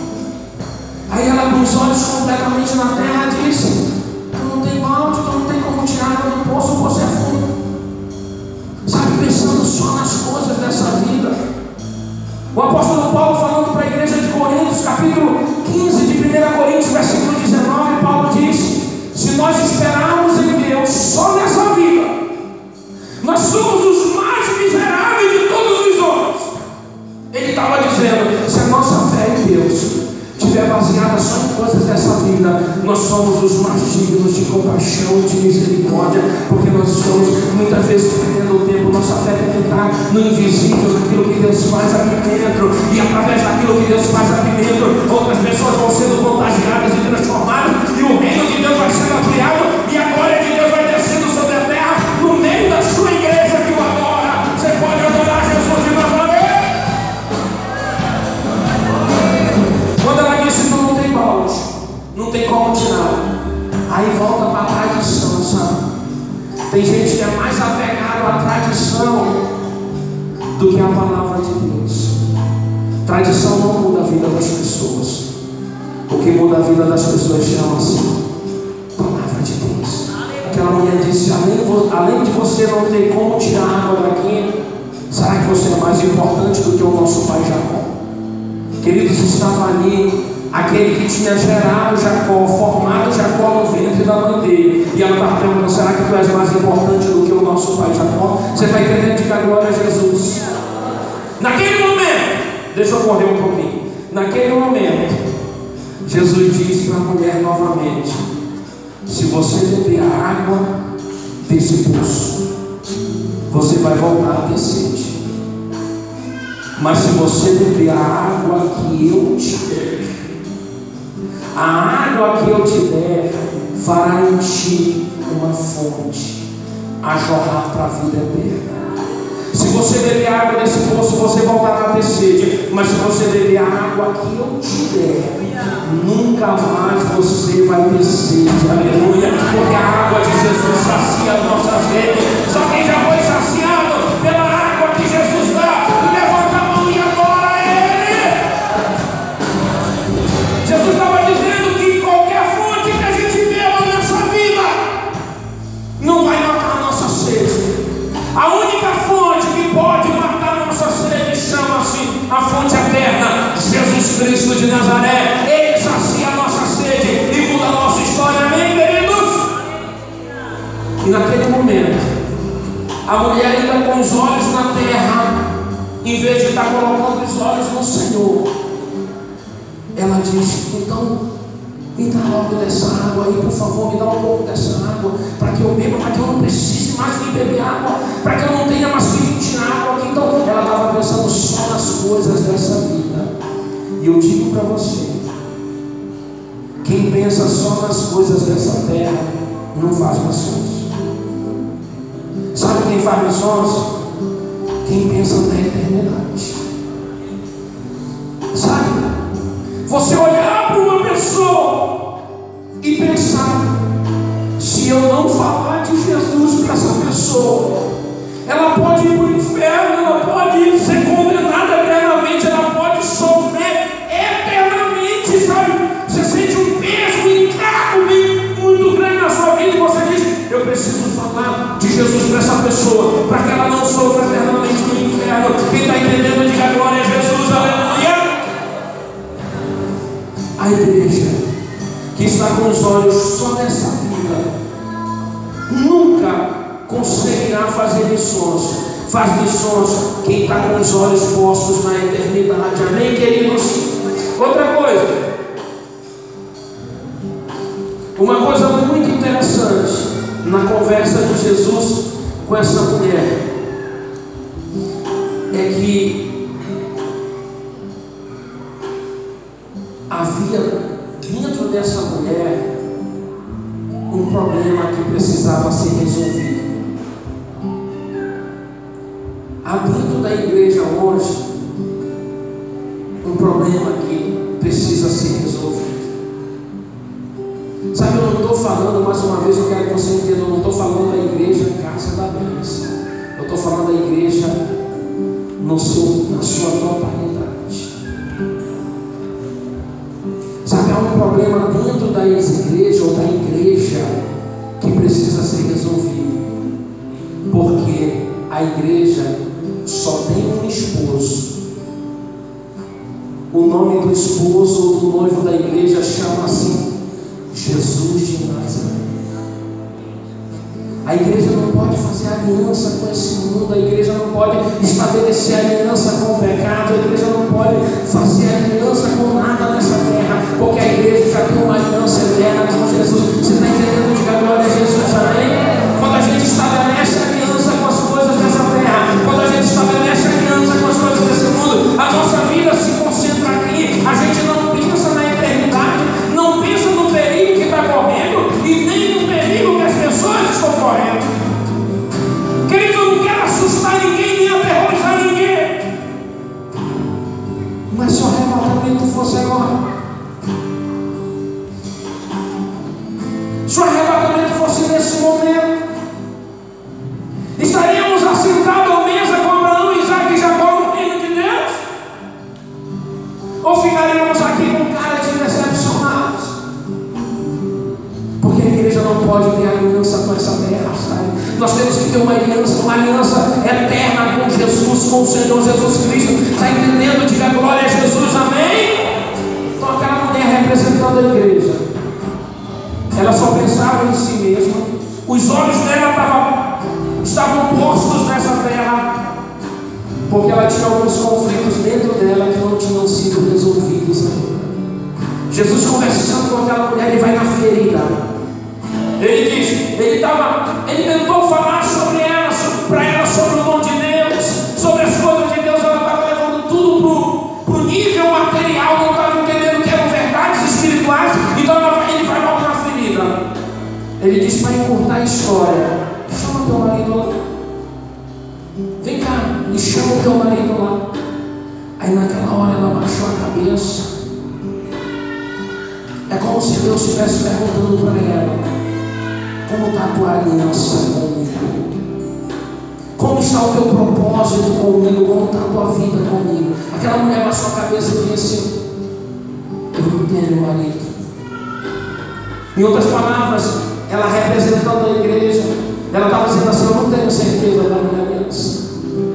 Speaker 1: Aí ela, com os olhos completamente na terra, disse: tu não tem balde, tu não tem como tirar água do poço, o poço é fundo. Sabe, pensando só nas coisas dessa vida. O apóstolo Paulo, falando para a igreja de Coríntios, capítulo 15 de 1 Coríntios, versículo 19, Paulo diz: se nós esperarmos em Deus só nessa vida, nós somos os mais miseráveis de todos os homens. Ele estava dizendo: se a nossa fé em Deus estiver baseada só em coisas dessa vida, nós somos os mais dignos de compaixão e de misericórdia, porque nós estamos muitas vezes perdendo o tempo. Nossa fé tem que estar no invisível, naquilo que Deus faz aqui dentro, e através daquilo que Deus faz aqui dentro, outras pessoas vão sendo contagiadas e transformadas, e o reino de Deus vai sendo ampliado, e a glória de Deus vai descendo sobre a terra, no meio da sua igreja que o adora. Você pode adorar Jesus de Nazaré. Quando ela disse: tu não tem balde, não tem como tirar aí volta para a tradição, sabe? Tem gente que é mais apegado à tradição do que à palavra de Deus. Tradição não muda a vida das pessoas. O que muda a vida das pessoas chama-se palavra de Deus. Aquela mulher disse: além de você não ter como tirar água daqui, será que você é mais importante do que o nosso pai Jacó? Queridos, estava ali aquele que tinha gerado Jacó, formado Jacó no ventre da mãe dele, e ela estava perguntando: será que tu és mais importante do que o nosso pai Jacó? Você está entendendo? Diga glória a Jesus. Naquele momento, deixa eu correr um pouquinho. Naquele momento, Jesus disse para a mulher novamente: se você beber a água desse poço, você vai voltar a ter sede. Mas se você beber a água que eu te der, a água que eu te der fará em ti uma fonte a jorrar para a vida eterna. Se você beber a água desse poço, você voltará a ter sede. Mas se você beber a água que eu te der, nunca mais você vai ter sede. Aleluia. Porque a água de Jesus sacia a nossa sede. Só quem já foi saciado pela água que Jesus dá, levanta a mão e adora Ele. Jesus estava dizendo que qualquer fonte que a gente beba nessa vida não vai matar a nossa sede. A única fonte que pode matar a nossa sede chama-se a fonte eterna, Jesus Cristo de Nazaré. Ele sacia a nossa sede e muda a nossa história. Amém, queridos? E naquele momento, a mulher ainda com os olhos na terra, em vez de estar colocando os olhos no Senhor, ela disse: então, me dá logo dessa água aí, por favor, me dá um pouco dessa água, para que eu beba, para que eu não precise mais de beber água, para que eu não tenha mais que vir água aqui. Então, ela estava pensando só nas coisas dessa vida. E eu digo para você, quem pensa só nas coisas dessa terra, não faz missões. Sabe quem faz missões? Quem pensa na eternidade. Sabe? Você olhar para uma pessoa e pensar: se eu não falar de Jesus para essa pessoa, ela pode ir para o inferno, ela pode ser condenada eternamente, ela pode sofrer eternamente, sabe? Você sente um peso, um encargo muito grande na sua vida e você diz: eu preciso falar de Jesus para essa pessoa, para que ela não sofra eternamente no inferno. Quem está entendendo, diga glória a Jesus, aleluia. A igreja que está com os olhos só nessa vida nunca conseguirá fazer missões. Faz missões quem está com os olhos postos na eternidade. Amém, queridos? Outra coisa, uma coisa muito interessante na conversa de Jesus com essa mulher é que havia dentro dessa mulher um problema que precisava ser resolvido. Há dentro da igreja hoje um problema que precisa ser resolvido. Sabe, eu não estou falando, mais uma vez eu quero que você entenda, eu não estou falando da igreja Casa da Bênção. Eu estou falando da igreja na sua totalidade. Sabe, há um problema dentro da igreja ou da igreja que precisa ser resolvido. Porque a igreja só tem um esposo. O nome do esposo ou do noivo da igreja chama-se Jesus de Nazaré. A igreja não pode fazer aliança com esse mundo, a igreja não pode estabelecer aliança com o pecado, a igreja não pode fazer aliança com nada nessa terra, porque a igreja já tem uma aliança eterna com Jesus. Você está entendendo? Diga glória a Jesus, amém? Quando a gente estabelece aliança com as coisas dessa terra, quando a gente estabelece aliança com as coisas desse mundo, a nossa vida se concentra aqui, a gente não pensa na eternidade, não pensa no perigo que está correndo e nem no perigo que as pessoas estão correndo. Querido, eu não quero assustar ninguém, nem aterrorizar ninguém, mas se o arrebatamento Ou ficaríamos aqui com cara de decepcionados? Porque a igreja não pode ter aliança com essa terra, sabe? Nós temos que ter uma aliança eterna com Jesus, com o Senhor Jesus Cristo. Está entendendo? Diga glória a Jesus, amém? Então aquela mulher representando a igreja, ela só pensava em si mesma, os olhos dela estavam postos nessa terra, porque ela tinha alguns conflitos dentro dela que não tinham sido resolvidos ainda. Jesus conversando com aquela mulher, ele vai na ferida. Ele diz, ele tentou falar sobre ela, para ela sobre o dom de Deus, sobre as coisas de Deus. Ela estava levando tudo para o nível material, não estava entendendo que eram verdades espirituais. Então ele vai logo na ferida. Ele diz, para encurtar a história, chama teu marido lá. Vem cá, e chama o teu marido lá. Aí naquela hora ela baixou a cabeça. É como se Deus estivesse perguntando para ela: como está a tua aliança comigo? Como está o teu propósito comigo? Como está a tua vida comigo? Aquela mulher baixou a cabeça e disse: eu não tenho marido. Em outras palavras, ela representando a igreja, ela estava dizendo assim: eu não tenho certeza da minha aliança.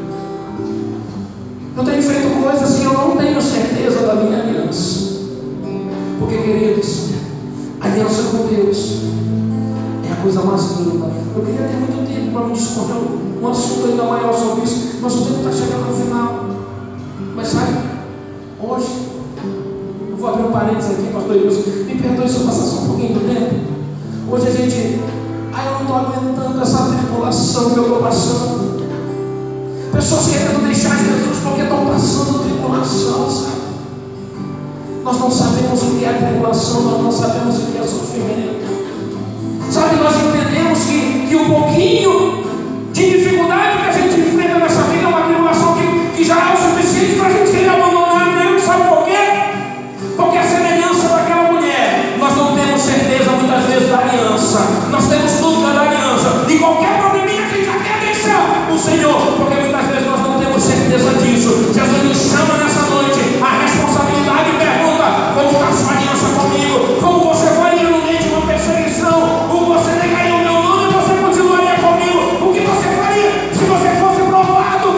Speaker 1: Eu tenho feito coisas que eu não tenho certeza da minha aliança. Porque, queridos, a aliança com Deus é a coisa mais linda. Eu queria ter muito tempo para me discorrer um assunto ainda maior sobre isso, mas o tempo está chegando ao final. Mas sabe, hoje, eu vou abrir um parênteses aqui, pastor Wilson, me perdoe se eu passar só um pouquinho do tempo. Hoje a gente, eu não estou aguentando essa tribulação que eu estou passando. Pessoas querendo deixar Jesus porque estão passando tribulação, sabe? Nós não sabemos o que é tribulação, nós não sabemos o que é sofrimento. Sabe, nós entendemos que um pouquinho de dificuldade que a gente enfrenta nessa vida é uma tribulação que já é o suficiente para a gente querer abandonar Deus. Sabe por quê? Porque a semelhança daquela mulher, nós não temos certeza muitas vezes da aliança, nós temos dúvida da aliança, e qualquer probleminha que a gente já quer deixar o Senhor, porque muitas vezes nós não temos certeza disso. Jesus nos chama nessa noite a responsabilidade e pergunta: como está a sua aliança comigo? Como você faria no meio de uma perseguição? O você negaria o meu nome e você continuaria comigo? O que você faria se você fosse provado?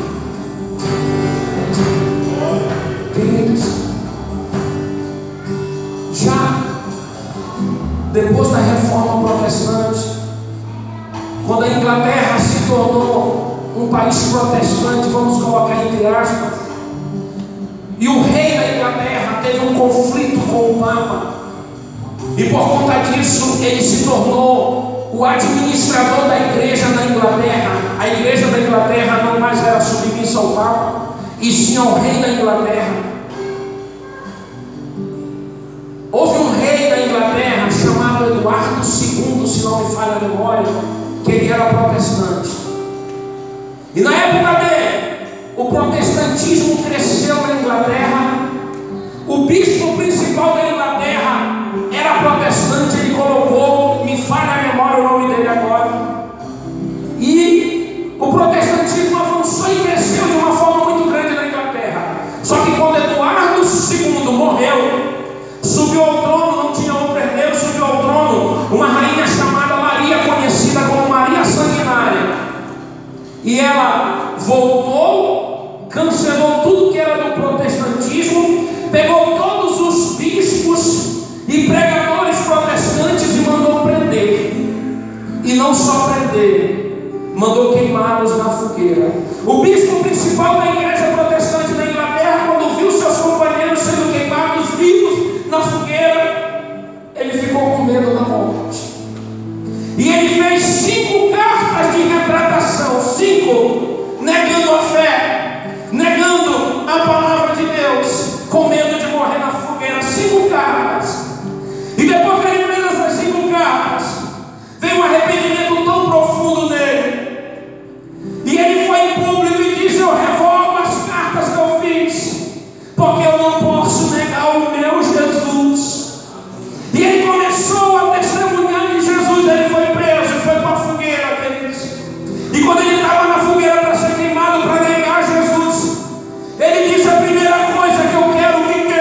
Speaker 1: Queridos, já depois da reforma protestante, quando a Inglaterra se tornou um país protestante, vamos colocar entre aspas, e o rei da Inglaterra teve um conflito com o Papa, e por conta disso ele se tornou o administrador da igreja na Inglaterra. A igreja da Inglaterra não mais era submissa ao Papa, e sim ao rei da Inglaterra. Houve um rei da Inglaterra chamado Eduardo II, se não me falha a memória, que ele era protestante. E na época dele, o protestantismo cresceu na Inglaterra. O bispo principal da Inglaterra era protestante. Ele colocou, me falha a memória o nome dele agora. E o protestantismo avançou e cresceu de uma forma muito grande na Inglaterra. Só que quando Eduardo II morreu, subiu ao trono, não tinha outro herdeiro, subiu ao trono uma rainha chamada Maria, conhecida como Maria Sanguinária. E ela voltou, cancelou tudo que era do protestantismo, pegou todos os bispos e pregadores protestantes e mandou prender. E não só prender, mandou queimá-los na fogueira. O bispo principal da igreja protestante da Inglaterra, quando viu seus companheiros sendo queimados vivos na fogueira, ele ficou com medo da morte. E ele fez 5 cartas de retratação, 5, negando a fé, negando a palavra de Deus, com medo de morrer na fogueira. 5 cartas. E depois que ele fez essas 5 cartas, veio um arrependimento tão profundo nele. E ele foi em público e disse: eu revogo as cartas que eu fiz, porque eu não posso negar o meu Jesus. E ele começou a testemunhar de Jesus. Ele foi preso e foi para a fogueira, queridos. E quando ele estava na fogueira para ser queimado, para negar Jesus, ele disse: a primeira coisa que eu quero que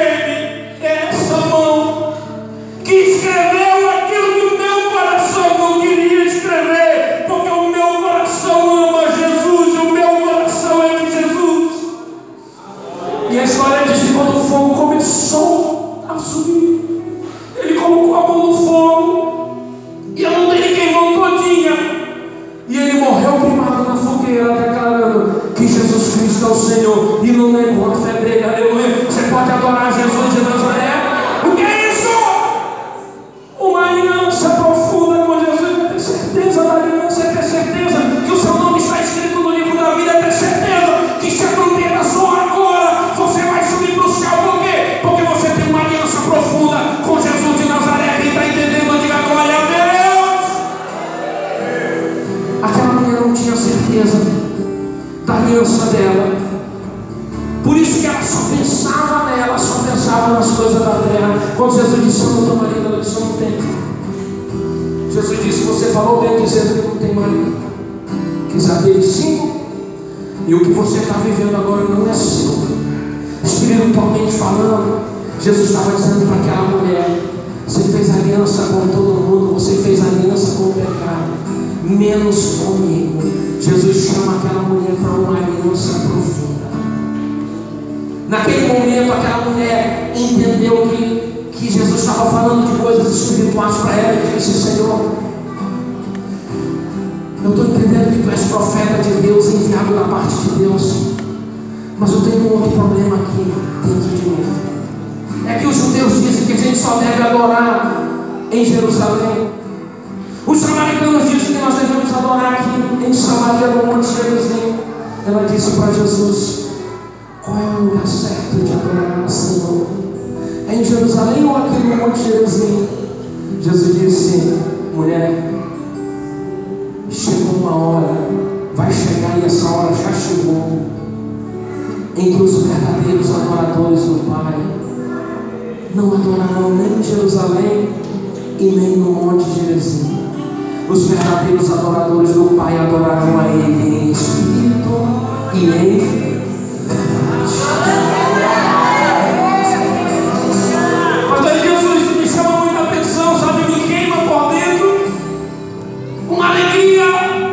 Speaker 1: as coisas da terra. Quando Jesus disse: eu não tenho marido, ela disse: eu não tenho. Jesus disse: você falou bem dizendo que não tem marido, que já teve 5, e o que você está vivendo agora não é seu. Espiritualmente falando, Jesus estava dizendo para aquela mulher: você fez aliança com todo mundo, você fez aliança com o pecado, menos comigo. Jesus chama aquela mulher para uma aliança profunda. Naquele momento, aquela mulher entendeu que Jesus estava falando de coisas espirituais para ela e disse: Senhor, eu estou entendendo que tu és profeta de Deus, enviado da parte de Deus, mas eu tenho um outro problema aqui dentro de mim. É que os judeus dizem que a gente só deve adorar em Jerusalém. Os samaritanos dizem que nós devemos adorar aqui em Samaria, no Monte Gerizim. Ela disse para Jesus: qual é o lugar certo de adorar ao Senhor? É em Jerusalém ou aqui no Monte Gerizim? Jesus disse: mulher, chegou uma hora, vai chegar, e essa hora já chegou, em que os verdadeiros adoradores do Pai não adorarão nem em Jerusalém e nem no Monte Gerizim. Os verdadeiros adoradores do Pai adorarão a Ele em espírito e em verdade. Mas Jesus me chama muita atenção, sabe? Me queima por dentro uma alegria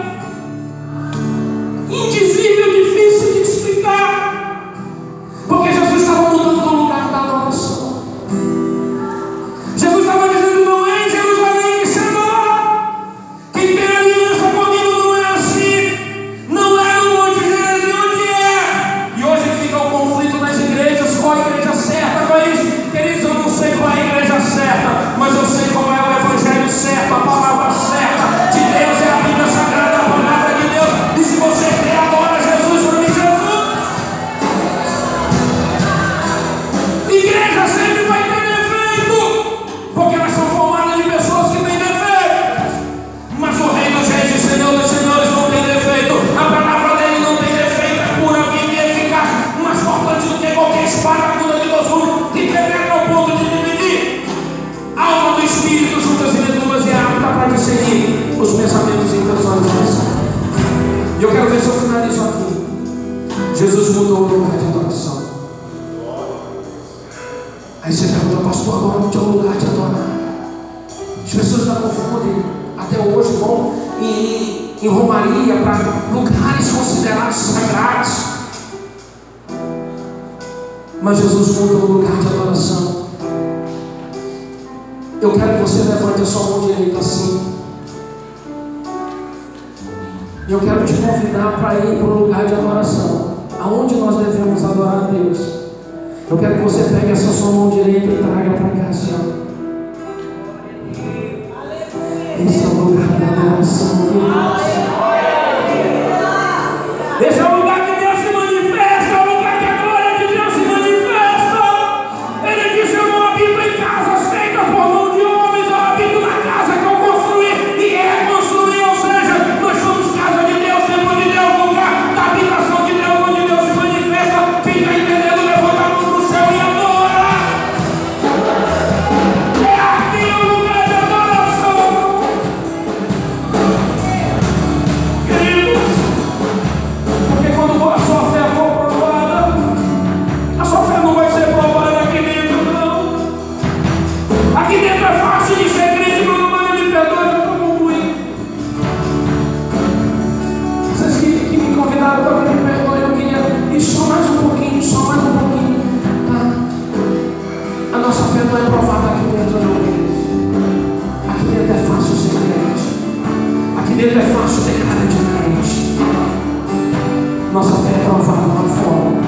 Speaker 1: indizível, difícil de explicar, porque Jesus estava mudando o lugar da adoração. Jesus estava dizendo: não é em Jerusalém que se adora. Quem tem aliança comigo não é assim. Não é no Monte Gerizim, onde é? E hoje fica o conflito nas igrejas. Qual a igreja certa? Qual é isso? Queridos, eu não sei qual é a igreja certa, mas eu sei qual é o evangelho certo, a palavra certa de Deus é a Bíblia Sagrada, a palavra de Deus. E se você crê, adora Jesus por mim, Jesus. Igreja sempre vai ter defeito, porque elas são formadas de pessoas que têm defeito. Mas o Rei dos Reis e Senhor dos Senhores não tem defeito. A palavra dele não tem defeito, é pura, viva e eficaz, mais forte do que qualquer espada aguda de 2 gumes, que penetra ao ponto de dividir a alma do espírito, juntas e medulas, e é apta para discernir os pensamentos e intenções do coração. E eu quero ver se eu finalizo aqui. Jesus mudou o lugar de adoração. Aí você pergunta: pastor, agora onde é o lugar de adorar? As pessoas ainda confundem, até hoje vão em romaria para lugares considerados sagrados. Mas Jesus mudou o lugar de adoração. Eu quero que você levante a sua mão direita assim. E eu quero te convidar para ir para o lugar de adoração, aonde nós devemos adorar a Deus. Eu quero que você pegue essa sua mão direita e traga para cá, Senhor. Esse é o lugar da adoração de Deus. Esse é o lugar que Deus se manifesta, é o lugar que a glória de Deus se manifesta. Ele disse: eu não habito em casas feitas por mão de homens, eu habito na casa que eu construí e reconstruí. Ou seja, nós somos casa de Deus, templo de Deus, lugar da habitação de Deus, onde Deus se manifesta. Quem está entendendo, levanta a mão para o céu e adora. É aqui o lugar de adoração. Queridos, porque quando a sua fé for provada, a sua fé não vai ser provada aqui dentro, não. Aqui dentro é fácil de ser crente, mas não vai me perdoar, eu estou ruim. Vocês que me convidaram para vir me perdoar, eu queria ir só mais um pouquinho, só mais um pouquinho. Tá? A nossa fé não é provada aqui dentro, não, queridos. Aqui dentro é fácil ser crente. Aqui dentro é fácil ter cara de crente. Nossa fé é provada lá fora.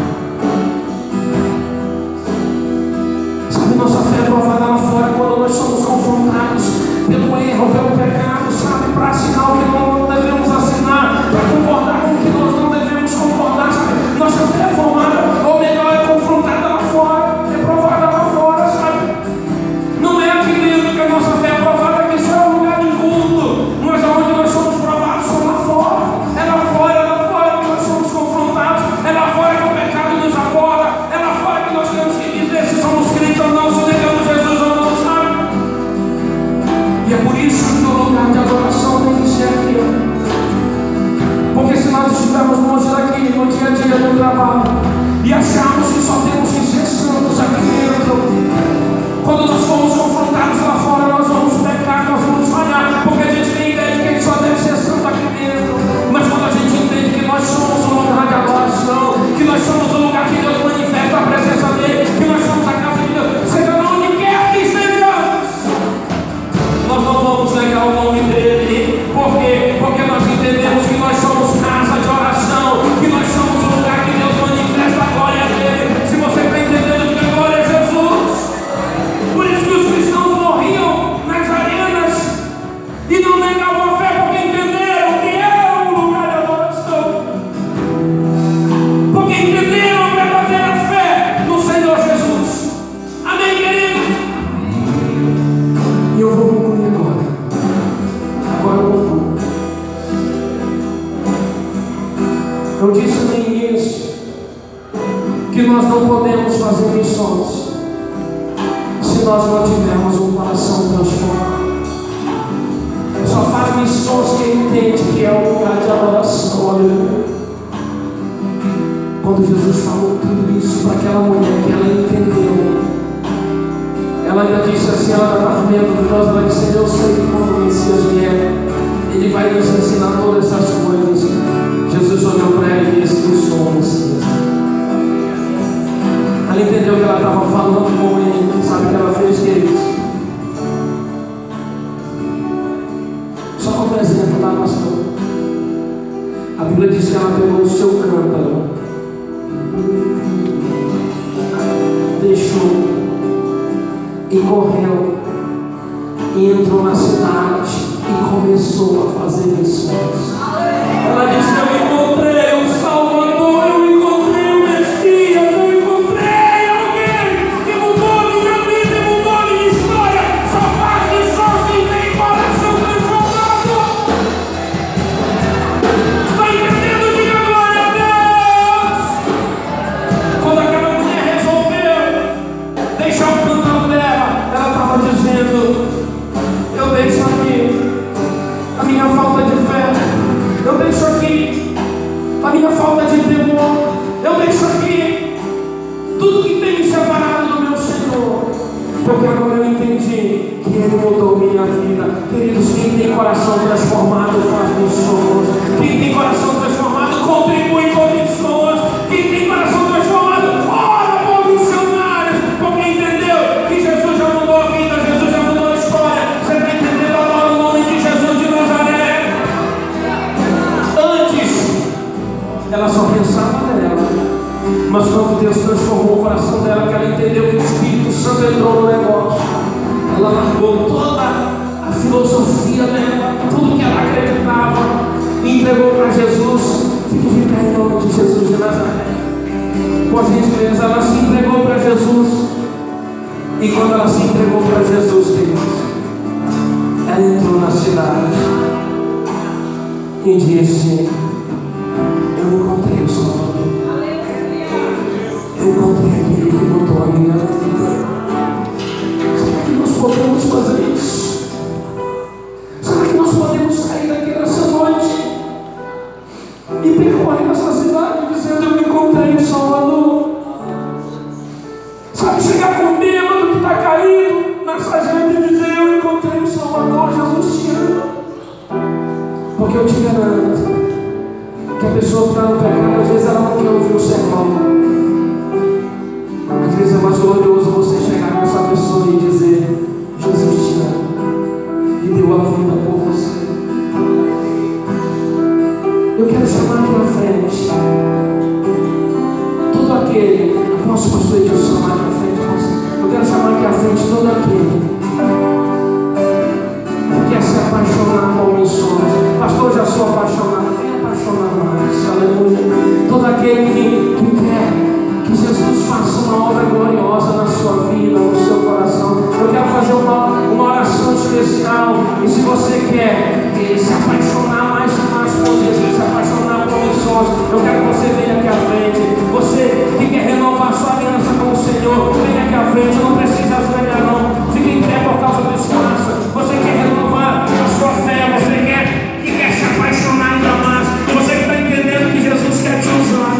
Speaker 1: Sabe, nossa fé é provada lá fora quando nós somos confrontados pelo erro, pelo pecado, sabe? Para assinar o que não devemos assinar, para concordar com o que nós não devemos concordar, sabe? Nossa fé é formada, ou melhor, é confrontada lá fora, é provada lá fora, sabe? Não é aqui dentro que a nossa fé é provada, que só é um lugar de culto, mas aonde nós somos provados são lá fora. É lá fora que nós somos confrontados, é lá fora que o pecado nos aborda, é lá fora que nós temos que dizer se somos crentes ou não.
Speaker 2: nós não tivermos um coração transformado. Só faz missões quem entende que é um lugar de adoração. Aleluia. Quando Jesus falou tudo isso para aquela mulher, que ela entendeu, ela ainda disse assim, ela estava meio duvidosa, ela disse: eu sei que quando o Messias vier, Ele vai nos ensinar todas essas coisas. Jesus olhou para ela e disse: eu sou o Messias. Ela entendeu que ela estava falando com Ele. Sabe o que ela fez, queridos? Só como exemplo, tá, pastor? A Bíblia diz que ela pegou o seu cântaro, deixou e correu e entrou na cidade e começou a fazer missões. Ela disse: eu encontrei o Salvador, eu encontrei o Messias, eu encontrei alguém que mudou minha vida e mudou minha história. Só faz missões quem tem coração transformado. Está entendendo? Diga glória a Deus. Quando aquela mulher resolveu deixar o cântaro dela, ela estava dizendo: eu deixo aqui a minha falta de fé, eu deixo aqui a minha falta de temor, eu deixo aqui tudo que tem me separado do meu Senhor, porque agora eu entendi que Ele mudou minha vida. Queridos, quem tem coração transformado faz missões. Quem tem coração transformado contribui com missões. Quem tem coração transformado ora por missionários, porque entendeu que Jesus já mudou a vida, Jesus já mudou a história. Você está entendendo? Agora o nome de Jesus de Nazaré. Antes ela só pensava nela, mas quando Deus transformou o coração dela, que ela entendeu que o Espírito Santo entrou no negócio, ela largou toda a filosofia dela, tudo que ela acreditava, e entregou para Jesus. Fique de pé em nome de Jesus de Nazaré. Com a gentileza, ela se entregou para Jesus. E quando ela se entregou para Jesus, queridos, ela entrou na cidade e disse: eu encontrei o Salvador, eu encontrei aquele que mudou a minha vida. Será que nós podemos fazer isso? Será que nós podemos sair daqui nessa noite e percorrer essa cidade dizendo: eu encontrei o Salvador? Sabe, chegar com o bêbado que está caído nessa gente e dizer: eu encontrei o Salvador, Jesus te ama. Porque eu te garanto que a pessoa que está no pecado, às vezes ela não quer ouvir o sermão. Às vezes é mais glorioso você chegar com essa pessoa e dizer: Jesus te ama e deu a vida por você. Eu quero chamar aqui à frente todo aquele, eu posso, pastor Edilson, chamar aqui à frente? Eu quero chamar aqui à frente todo aquele que quer se apaixonar por missões. Pastor, já sou apaixonado, vem apaixonar mais, aleluia. Todo aquele que quer que Jesus faça uma obra gloriosa na sua vida, no seu coração. Eu quero fazer uma oração especial. E se você quer se apaixonar mais e mais por Jesus, se apaixonar por missões, eu quero que você venha aqui à frente. Você que quer renovar sua aliança com o Senhor, venha aqui à frente. Não precisa ajoelhar, não. Fique em pé por causa do espaço. Você quer renovar a sua fé, você quer se apaixonar ainda mais. Você que está entendendo que Jesus quer te usar.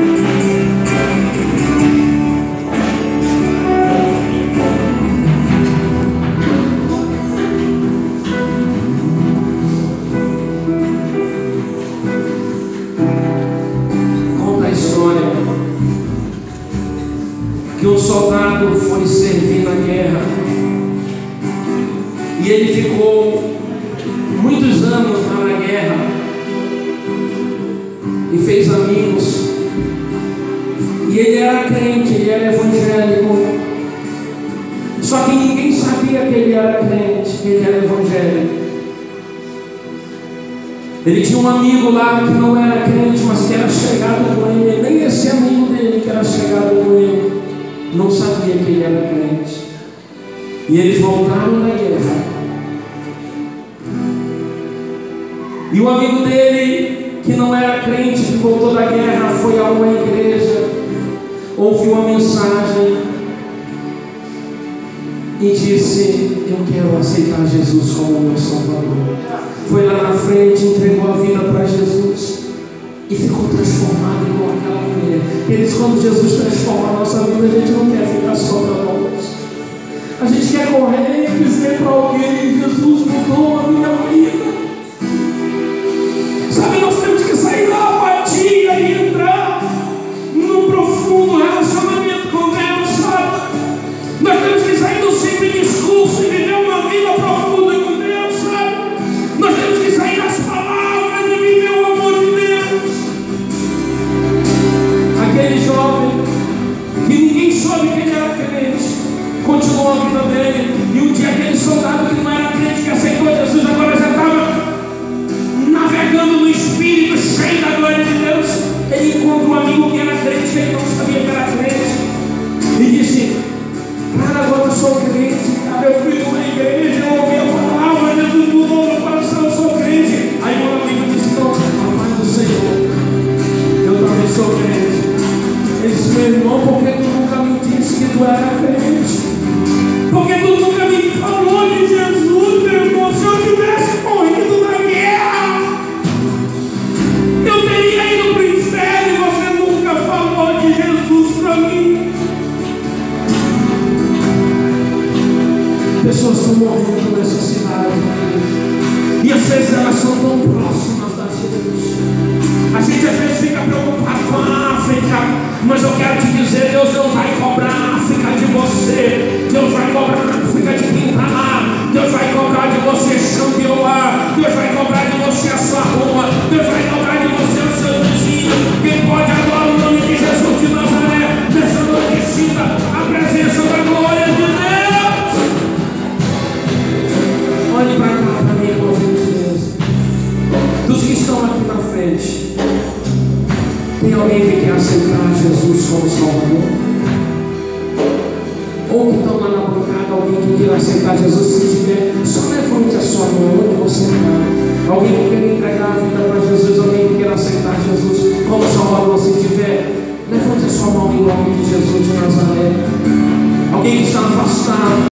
Speaker 2: Que um soldado foi servir na guerra e ele ficou muitos anos lá na guerra e fez amigos, e ele era crente, ele era evangélico, só que ninguém sabia que ele era crente, que ele era evangélico. Ele tinha um amigo lá que não era crente, mas que era chegado com ele. Nem esse amigo dele que era chegado com ele não sabia que ele era crente. E eles voltaram da guerra. E o amigo dele, que não era crente, que voltou da guerra, foi a uma igreja, ouviu uma mensagem e disse: eu quero aceitar Jesus como meu Salvador. Foi lá na frente, entregou a vida para Jesus e ficou transformado igual aquela mulher. Eles, quando Jesus transforma a nossa vida, a gente não quer ficar só para nós. A gente quer correr e dizer para alguém: Jesus mudou a minha vida. Sabe, nós temos que sair da apatia e entrar num profundo relacionamento com Deus, sabe? Nós temos que sair do simples discurso e viver uma vida profunda com Deus, sabe? Nós temos que sair das palavras e viver o amor de Deus. Aquele jovem que ninguém soube que ele era crente, continuou a vida dele, e um dia aquele soldado que não era crente, que aceitou Jesus, agora já estava navegando no Espírito, cheio da glória de Deus. Ele encontra um amigo que era crente, ele não sabia que era crente, e disse: cara, agora eu sou crente, cara, eu fui numa igreja, eu ouvi a palavra, Jesus mudou meu coração, eu sou crente. Aí meu amigo disse: não, a paz do Senhor, eu também sou crente. Ele disse: meu irmão, por que tu nunca me disse que tu era crente? Porque tu nunca me falou de Jesus, meu irmão? Se eu tivesse morrido na guerra, eu teria ido para o inferno e você nunca falou de Jesus para mim. Pessoas estão morrendo nessa cidade, e às vezes elas são tão próximas da gente. A gente às vezes fica preocupado com a África, mas eu quero te dizer: Deus não vai cobrar a África de você. Deus vai cobrar a África de quem está lá. Deus vai cobrar de você Xambioá. Deus vai cobrar de você a sua rua. Deus vai cobrar de você os seus vizinhos. Quem pode adorar o nome de Jesus de Nazaré, nessa noite sinta a presença da glória de Deus. Olhe para cá para mim, com gentileza. Dos que estão aqui na frente, tem alguém que quer aceitar Jesus como Salvador? Ou que estão lá na bancada, alguém que quer aceitar Jesus? Se tiver, só levante a sua mão onde você está. Alguém que quer entregar a vida para Jesus, alguém que quer aceitar Jesus como Salvador? Se tiver, levante a sua mão em nome de Jesus de Nazaré. Alguém que está afastado.